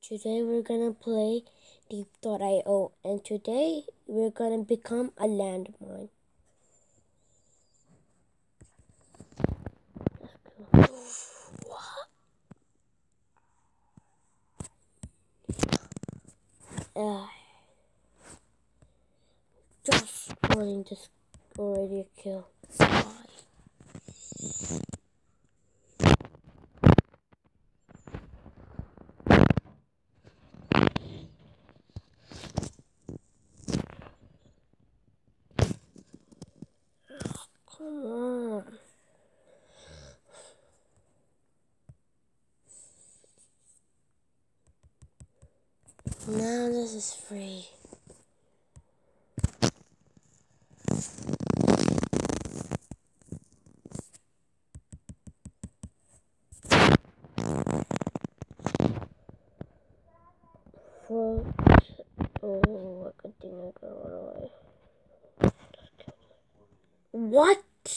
Today we're gonna play Deep.io, and today we're gonna become a landmine. Uh, just wanting to already a kill. Why? Come on. Now this is free. Oh, I could think I got run away. What?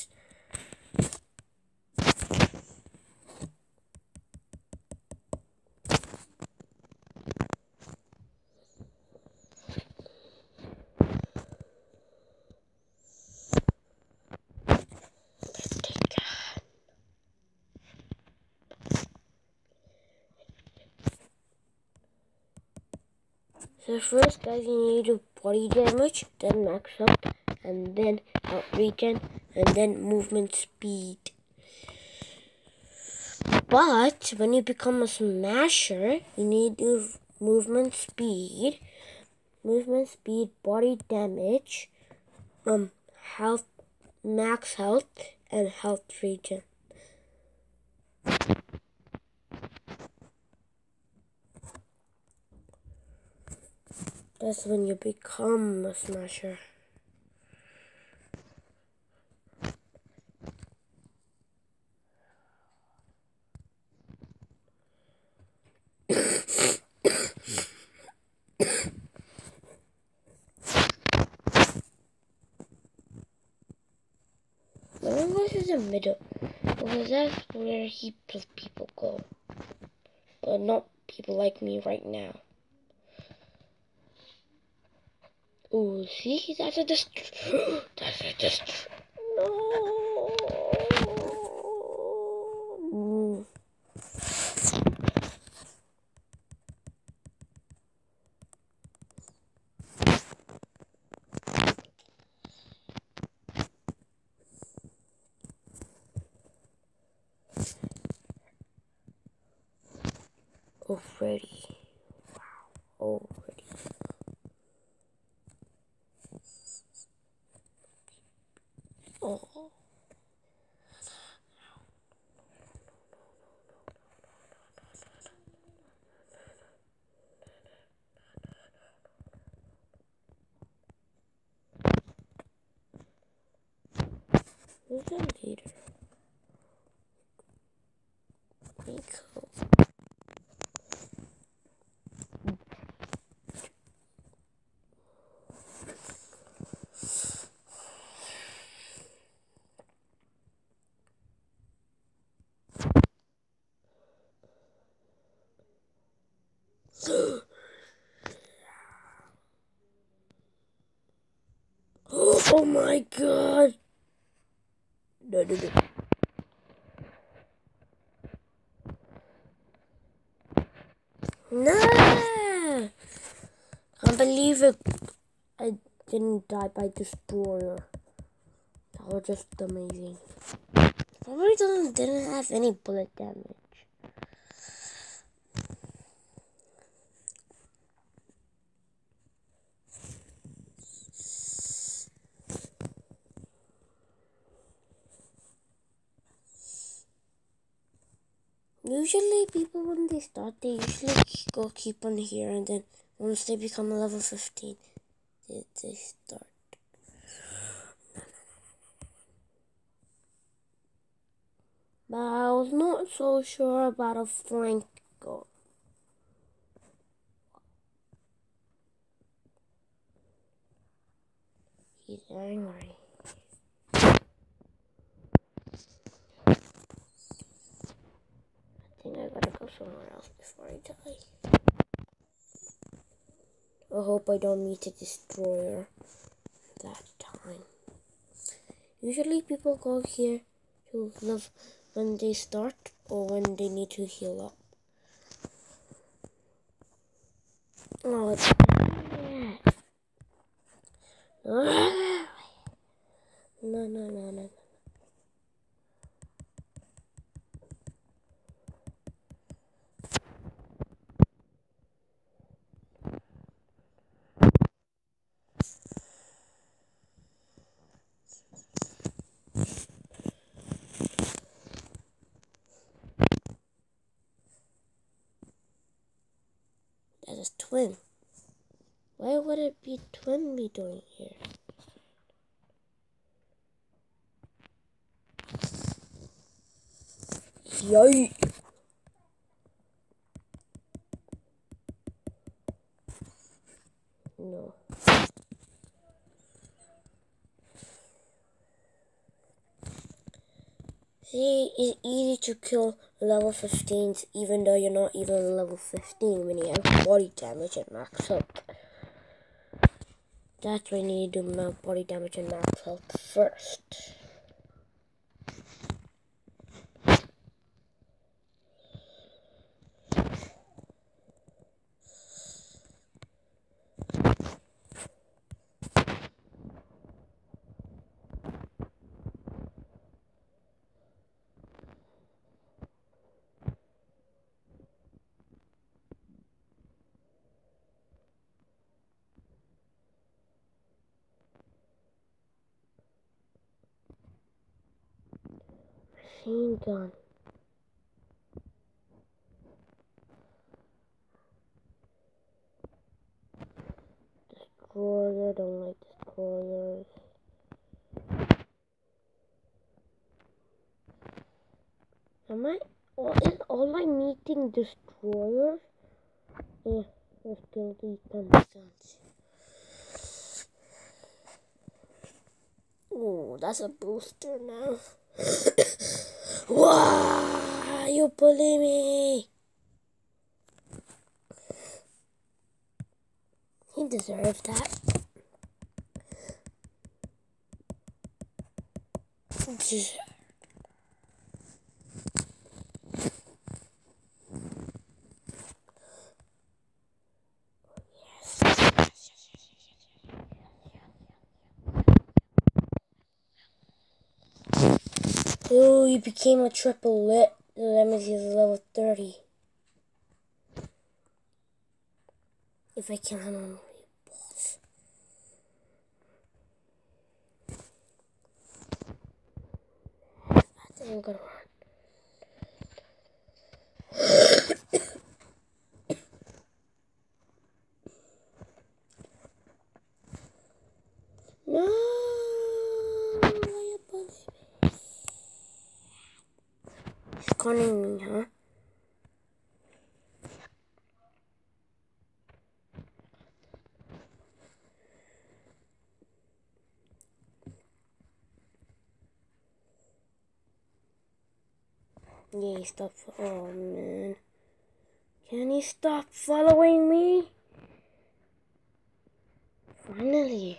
So first, guys, you need to body damage, then max health, and then health regen, and then movement speed. But when you become a smasher, you need to movement speed, body damage, health, max health, and health regen. That's when you become a smasher. Where was in the middle? Because that's where heaps of people go. But not people like me right now. Oh, see? That's a that's a No. Already. Wow. Already. Oh. Who's the leader? Nico. Oh my god! No. No! Can't believe it. I didn't die by destroyer. That was just amazing. Probably didn't have any bullet damage. Usually people when they start, they usually go keep on here, and then once they become a level 15, they start. But I was not so sure about a flank goal. He's angry. I think I gotta go somewhere else before I die. I hope I don't meet a destroyer that time. Usually people go here to live when they start or when they need to heal up. Oh, it's no. That is twin. Why would it be twin be doing here? Yay! No. See, it's easy to kill level 15s even though you're not even level 15 when you have body damage and max health. That's when you need to do body damage and max health first. Machine gun. Destroyer, don't like destroyers. Is all I meeting destroyers? Let's kill these guns. Oh, that's a booster now. Wow, you bully me. He deserved that. Oh, you became a triple lit. That means he's level 30. If I kill him, I'm gonna be a boss. I think I'm gonna run. No! Why you bully me? He's cornering me, huh? Yeah, stop. Oh, man. Can you stop following me? Finally.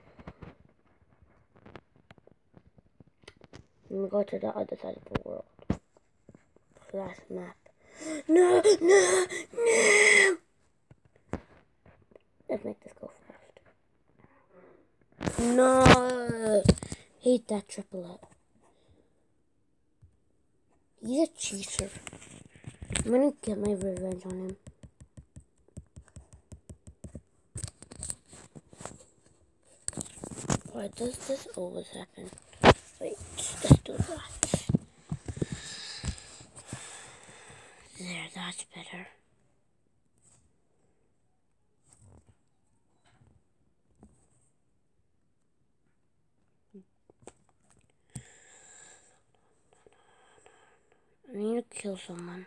Let me go to the other side of the world. Last map. No! Let's make this go fast. No! Hate that triple up. He's a cheater. I'm gonna get my revenge on him. Why does this always happen? Wait, let's do that. There, that's better. I need to kill someone.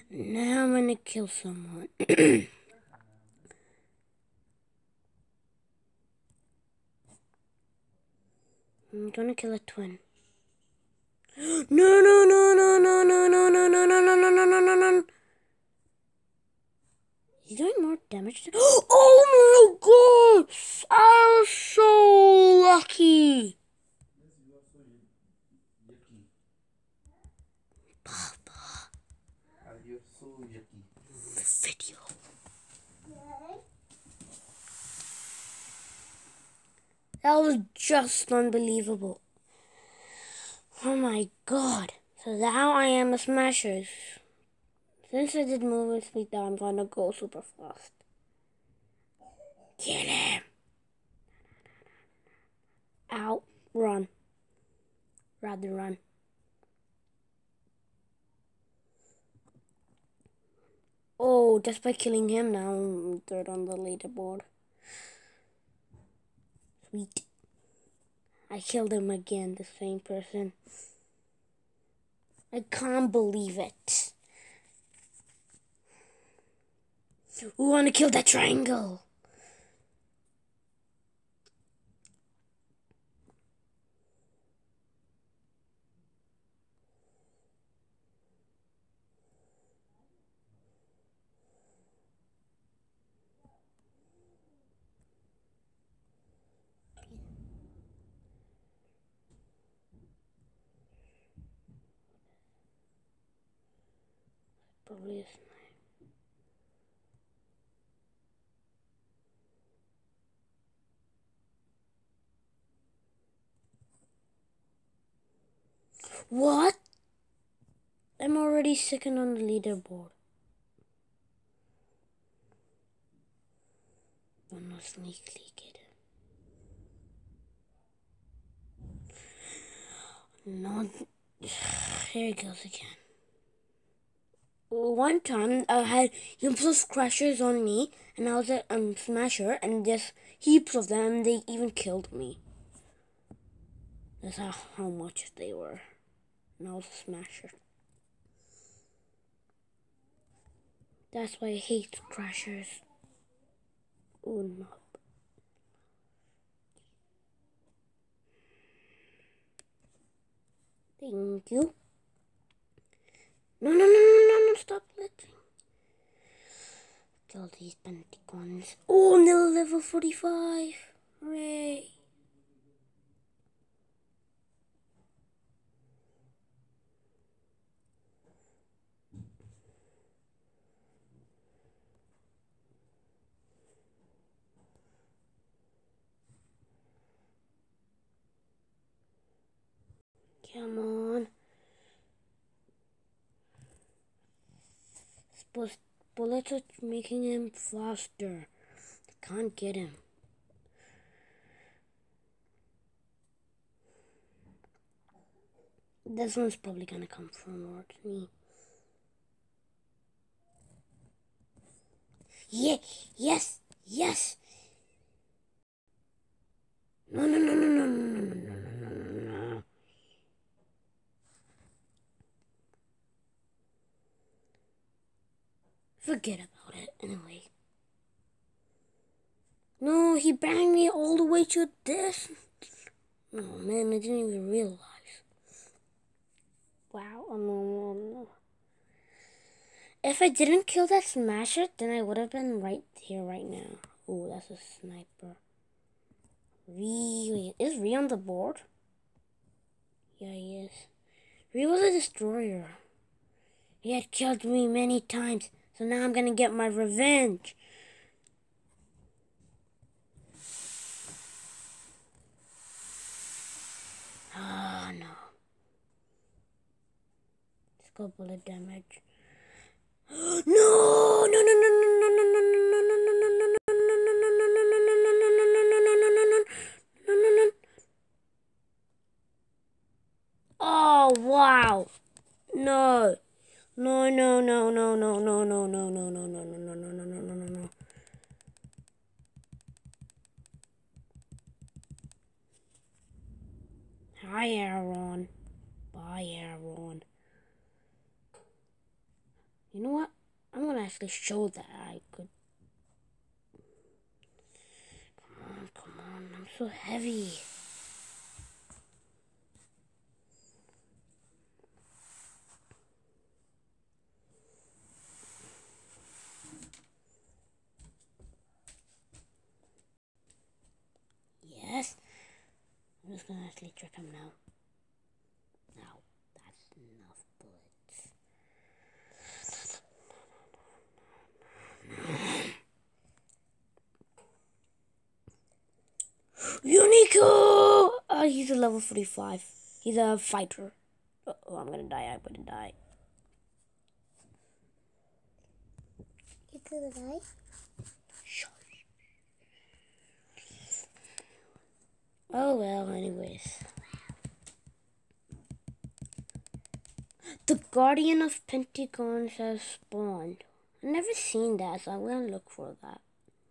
Now I'm gonna kill someone. I'm gonna kill a twin. No, no, no, no, no, no, no, no, no, no, no, no, no, no, no, no. He's doing more damage. Oh my god! I was so lucky! Papa. You're so yucky. Video. That was just unbelievable. Oh my god. So now I am a smasher. Since I did movement speed down, I'm gonna go super fast. Get him! Out. Run. Rather run. Oh, just by killing him now, I'm third on the leaderboard. Sweet. I killed him again, the same person. I can't believe it. Who wanna kill that triangle? Probably a sniper. What? I'm already second on the leaderboard. I'm not sneakily get him. No. Here he goes again. One time I had heaps of crashers on me, and I was a smasher, and there's heaps of them, and they even killed me. That's how much they were. And I was a smasher. That's why I hate crashers. Oh no. Thank you. No, no, no, no, no, no, stop glitching. Kill these Penticons. Oh, I'm now level 45. Hooray. Come on. Bullets are making him faster. Can't get him. This one's probably gonna come towards me. Yeah, yes, yes. No, no, no, no, no, no, no, no, no, no, no. Forget about it, anyway. No, he banged me all the way to this. Oh man, I didn't even realize. Wow, no. If I didn't kill that smasher, then I would have been right here right now. Oh, that's a sniper. Wait, is Ree on the board? Yeah, he is. Ree was a destroyer. He had killed me many times, so now I'm gonna get my revenge. Oh no. Let's go bullet damage. No, no, no, no, no, no, no, no, no, no, no, no, no, no. Oh wow. No. No, no, no, no, no, no, no, no, no, no, no, no, no, no, no, no, no, no. Hi, Aaron. Bye, Aaron. You know what? I'm gonna actually show that I could. Come on, I'm so heavy. Yes. I'm just gonna actually trick him now. Now, that's enough bullets. Unico! He's a level 45. He's a fighter. Oh, I'm gonna die. I'm gonna die. You're gonna die? Shush. Oh well, anyways. The Guardian of Pentagons has spawned. I've never seen that, so I'm gonna look for that.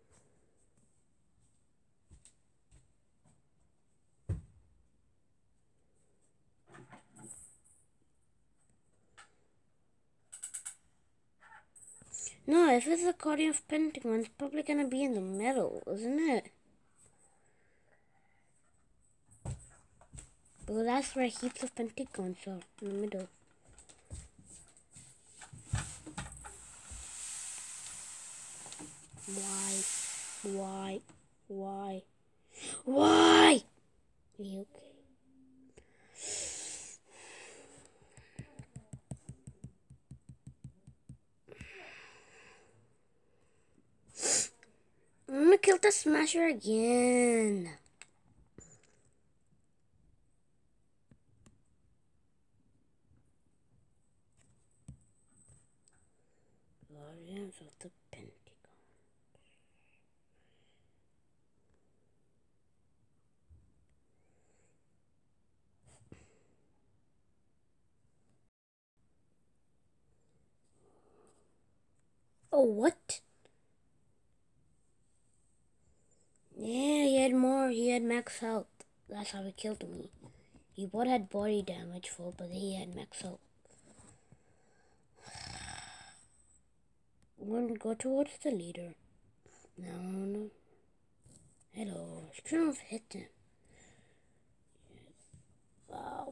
No, if it's a Guardian of Pentagons, it's probably gonna be in the middle, isn't it? Well, that's where heaps of Pentagons are, in the middle. Why? Why? Are you okay? I'm gonna kill the Smasher again. Guardians of the Pentagon. Oh, what? Yeah, he had more. He had max health. That's how he killed me. He both had body damage full, but he had max health. I'm going to go towards the leader. No. Hello. Shouldn't have hit him. Wow.